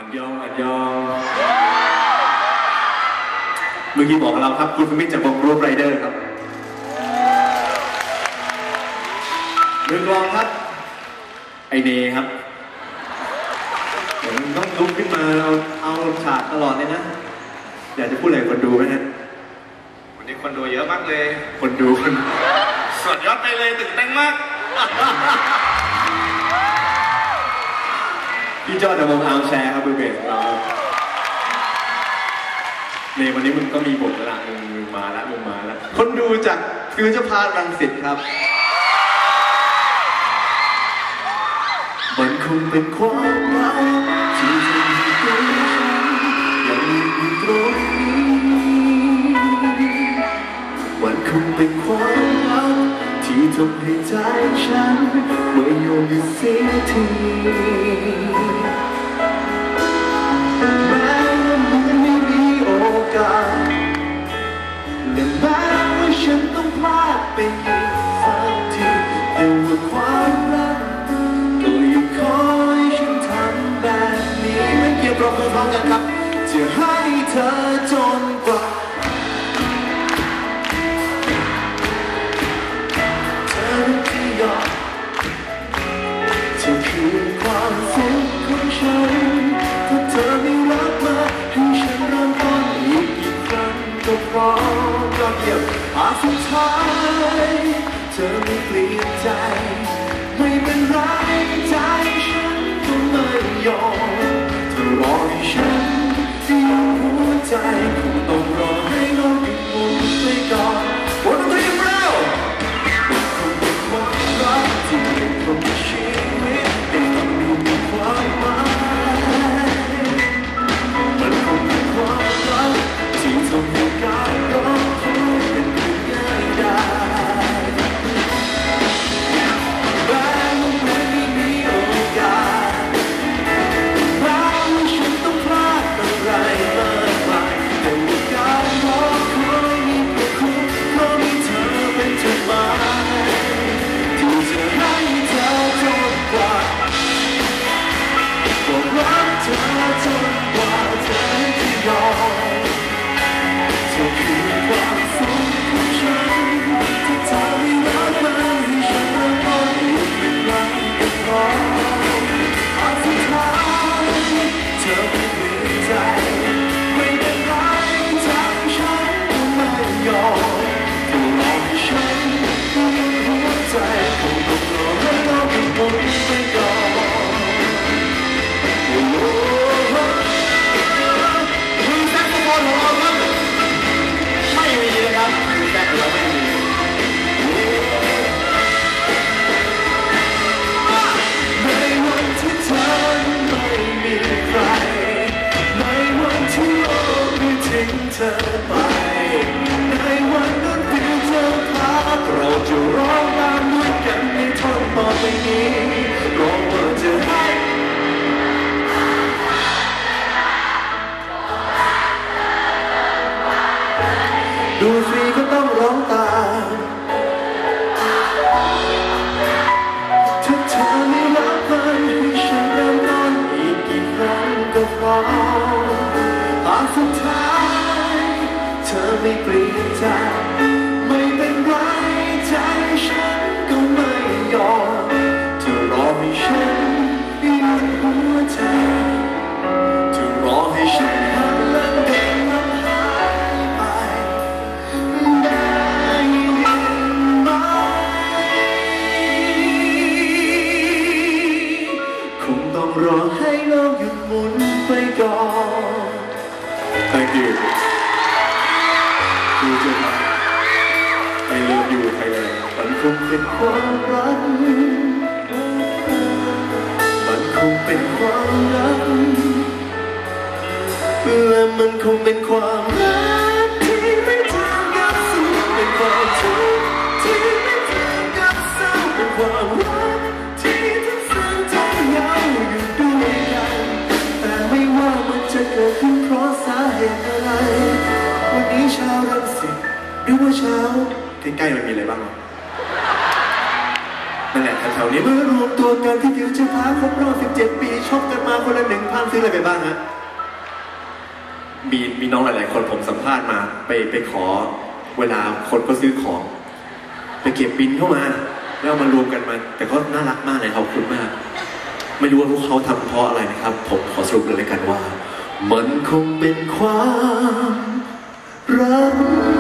อันยองเมื่อกี้บอกกับเราครับคุณมิตรจากวงรูปไรเดอร์ครับมือกลองครับไอเนครับผมต้องลุกขึ้นมาเอาฉากตลอดเลยนะอยากจะพูดอะไรคนดูไหมฮะวันนี้คนดูเยอะมากเลยคนดูสดยอดไปเลยตื่นเต้นมากพี่จอดในวงอาร์มแชร์ครับมือเบสของเราในวันนี้มึงก็มีบทละมึงมาแล้วคนดูจากฟิวเจอร์พาร์ครังสิตครับมันคงเป็นความรักที่ทำให้ตัวฉันยังอยู่ตรงนี้มันคงเป็นความรักที่ทำให้ใจฉันไม่ยอมหยุดเสียทีแม้ว่ามันไม่มีโอกาสและแม้ว่าฉันต้องพลาดไปอีกสักทีแต่ว่าความรักก็ยังคอยฉันทำแบบนี้ไม่เกี่ยวกับเพื่อนพร้อมกันครับจะให้เธอจนกว่าเธอที่ยอมเธอคือความสุขของฉันถ้าเธอไม่รักมาให้ฉันเริ่มต้นอีกครั้งก็พร้อมยอดเยี่ยมสุดท้ายเธอไม่เปลี่ยนใจไม่เป็นไรใจฉันก็ไม่ยอมเธอรอให้ฉันที่หัวใจคงต้องรอให้โลกหยุดหมุนไปก่อนวันนี้เรามันคงเป็นความรักที่เป็นคนในชีวิตแต่ต้องมีความหมายมันคงเป็นความรักที่ทำให้การรอคอยเป็นเรื่องง่ายได้เธอไปในวันนั้นที่เธอพักเราจะร้องตามด้วยกันในท่อนต่อไปนี้ร้องว่าจะให้ดูฟรีก็ต้องร้องตามถ้าเธอไม่รักมันให้ฉันเริ่มต้นอีกกี่ครั้งก็พอสุดท้ายเธอไม่เปลี่ยนใจไม่เป็นไรใจฉันก็ไม่ยอมเธอรอให้ฉันหยุดหัวใจเธอรอให้ฉันหันหลังเดินหายไปได้ยินไหมคงต้องรอให้โลกหยุดหมุนไปก่อนThank you คือจะมาไอเลิฟยูไทยแลนด์มันคงเป็นความรักมันคงเป็นความรักและมันคงเป็นความรักที่ไม่จางกับสุขเป็นความทุกข์ที่ไม่จางกับเศร้าเป็นความรักที่ทั้งสั้นทั้งยาวอยู่ด้วยกันแต่ไม่ว่ามันจะเกิดขึ้นเพราะสาเหตุอะไรวันนี้ชาวรังสิตหรือว่าชาวใกล้ๆมันมีอะไรบ้างนั่นแหละแถวนี้มารวมตัวกันที่ถือจะพาครบรอบ17 ปีช็อปกันมาคนละ 1,000 ซื้ออะไรไปบ้างฮะมีน้องหลายๆคนผมสัมภาษณ์มาไปขอเวลาคนก็ซื้อของไปเก็บบินเข้ามาแล้วมารวมกันมาแต่ก็น่ารักมากเลยขอบคุณมากไม่รู้ว่าพวกเขาทำเพราะอะไรนะครับผมขอสรุปเลยกันว่ามันคงเป็นความรัก